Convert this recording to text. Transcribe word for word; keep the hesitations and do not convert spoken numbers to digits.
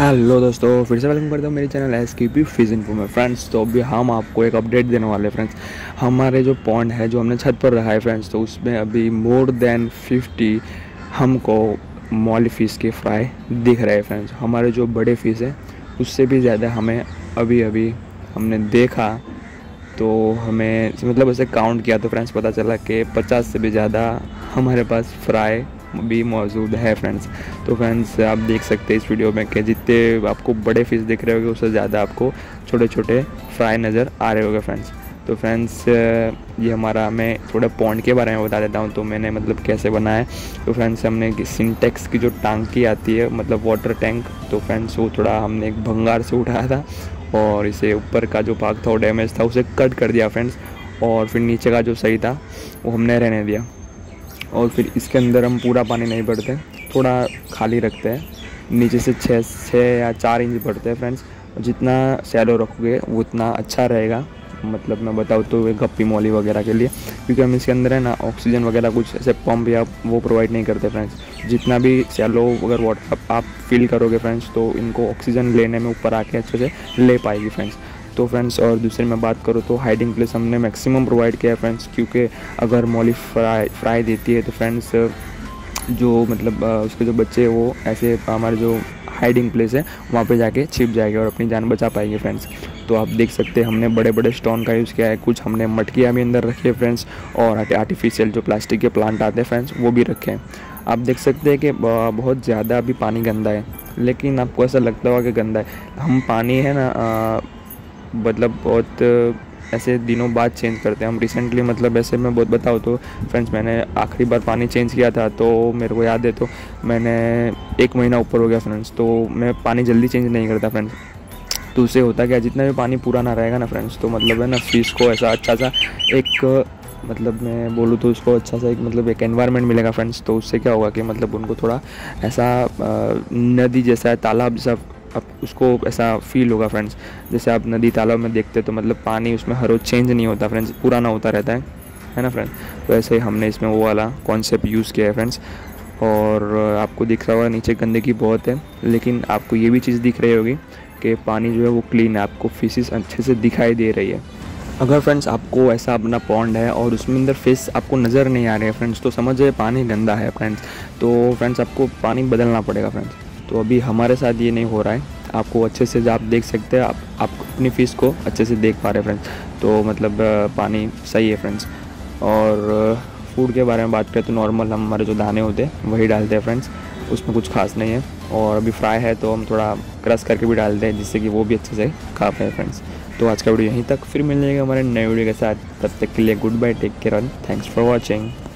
Hello दोस्तों, फिर से वेलकम करता हूँ मेरे channel S K P fish info में। फ्रेंड्स, तो अभी हम आपको एक अपडेट देने वाले हैं फ्रेंड्स। हमारे जो पॉन्ड है जो हमने छत पर रखा है फ्रेंड्स, तो उसमें अभी मोर देन फिफ्टी हमको मॉली फ़िश के फ्राई दिख रहे हैं फ्रेंड्स। हमारे जो बड़े फ़िश है उससे भी ज़्यादा हमें अभी अभी हमने देखा, तो हमें मतलब ऐसे काउंट किया तो फ्रेंड्स पता चला कि पचास से भी ज़्यादा हमारे पास फ्राई भी मौजूद है फ्रेंड्स। तो फ्रेंड्स, आप देख सकते हैं इस वीडियो में कि जितने आपको बड़े फ़िश दिख रहे होंगे उससे ज़्यादा आपको छोटे छोटे फ्राई नज़र आ रहे होंगे फ्रेंड्स। तो फ्रेंड्स, ये हमारा, मैं थोड़ा पॉन्ड के बारे में बता देता हूँ। तो मैंने मतलब कैसे बनाया है। तो फ्रेंड्स, हमने सिंटेक्स की जो टांकी आती है, मतलब वाटर टैंक, तो फ्रेंड्स वो थोड़ा हमने एक भंगार से उठाया था और इसे ऊपर का जो भाग था वो डैमेज था, उसे कट कर दिया फ्रेंड्स। और फिर नीचे का जो सही था वो हमने रहने दिया। और फिर इसके अंदर हम पूरा पानी नहीं भरते, थोड़ा खाली रखते हैं। नीचे से छः छः या चार इंच भरते हैं फ्रेंड्स। जितना शैलो रखोगे उतना अच्छा रहेगा, मतलब मैं बताऊँ तो ये गप्पी मॉली वगैरह के लिए, क्योंकि हम इसके अंदर है ना ऑक्सीजन वगैरह कुछ ऐसे पंप या वो प्रोवाइड नहीं करते फ्रेंड्स। जितना भी शैलो अगर वाटर आप फिल करोगे फ्रेंड्स, तो इनको ऑक्सीजन लेने में ऊपर आके अच्छे से ले पाएगी फ्रेंड्स। तो फ्रेंड्स, और दूसरी मैं बात करूँ तो हाइडिंग प्लेस हमने मैक्सिमम प्रोवाइड किया है फ्रेंड्स, क्योंकि अगर मॉली फ्राई फ्राई देती है तो फ्रेंड्स जो मतलब उसके जो बच्चे वो ऐसे हमारे जो हाइडिंग प्लेस है वहाँ पे जाके छिप जाएंगे और अपनी जान बचा पाएंगे फ्रेंड्स। तो आप देख सकते हैं हमने बड़े बड़े स्टोन का यूज़ किया है, कुछ हमने मटकियाँ भी अंदर रखी है फ्रेंड्स, और आर्टिफिशियल जो प्लास्टिक के प्लांट आते हैं फ्रेंड्स वो भी रखे हैं। आप देख सकते हैं कि बहुत ज़्यादा अभी पानी गंदा है, लेकिन आपको ऐसा लगता होगा कि गंदा है। हम पानी है ना आ, मतलब बहुत ऐसे दिनों बाद चेंज करते हैं हम रिसेंटली। मतलब ऐसे मैं बहुत बताऊँ तो फ्रेंड्स, मैंने आखिरी बार पानी चेंज किया था तो मेरे को याद है, तो मैंने एक महीना ऊपर हो गया फ्रेंड्स। तो मैं पानी जल्दी चेंज नहीं करता फ्रेंड्स। तो उससे होता क्या, जितना भी पानी पुराना रहेगा ना फ्रेंड्स, तो मतलब है ना फ़िश को ऐसा अच्छा सा एक, मतलब मैं बोलूँ तो उसको अच्छा सा एक मतलब एक एनवायरनमेंट मिलेगा फ्रेंड्स। तो उससे क्या होगा कि मतलब उनको थोड़ा ऐसा नदी जैसा, तालाब जैसा अब उसको ऐसा फील होगा फ्रेंड्स। जैसे आप नदी तालाब में देखते हैं तो मतलब पानी उसमें हर रोज़ चेंज नहीं होता फ्रेंड्स, पुराना होता रहता है है ना फ्रेंड्स। तो ऐसे ही हमने इसमें वो वाला कॉन्सेप्ट यूज़ किया है फ्रेंड्स। और आपको दिख रहा होगा नीचे गंदगी बहुत है, लेकिन आपको ये भी चीज़ दिख रही होगी कि पानी जो है वो क्लीन है, आपको फिशेस अच्छे से दिखाई दे रही है। अगर फ्रेंड्स आपको ऐसा अपना पॉन्ड है और उसमें अंदर फिश आपको नज़र नहीं आ रहे हैं फ्रेंड्स, तो समझिए पानी गंदा है फ्रेंड्स। तो फ्रेंड्स, आपको पानी बदलना पड़ेगा फ्रेंड्स। तो अभी हमारे साथ ये नहीं हो रहा है, आपको अच्छे से आप देख सकते हैं, आप आप अपनी फ़िश को अच्छे से देख पा रहे हैं फ्रेंड्स। तो मतलब पानी सही है फ्रेंड्स। और फूड के बारे में बात करें तो नॉर्मल हम हमारे जो दाने होते हैं वही डालते हैं फ्रेंड्स, उसमें कुछ खास नहीं है। और अभी फ्राई है तो हम थोड़ा क्रश करके भी डालते हैं, जिससे कि वो भी अच्छे से खा पाए फ्रेंड्स। तो आज का वीडियो यहीं तक, फिर मिलेगा हमारे नए वीडियो के साथ। तब तक के लिए good bye, take care, thanks for watching.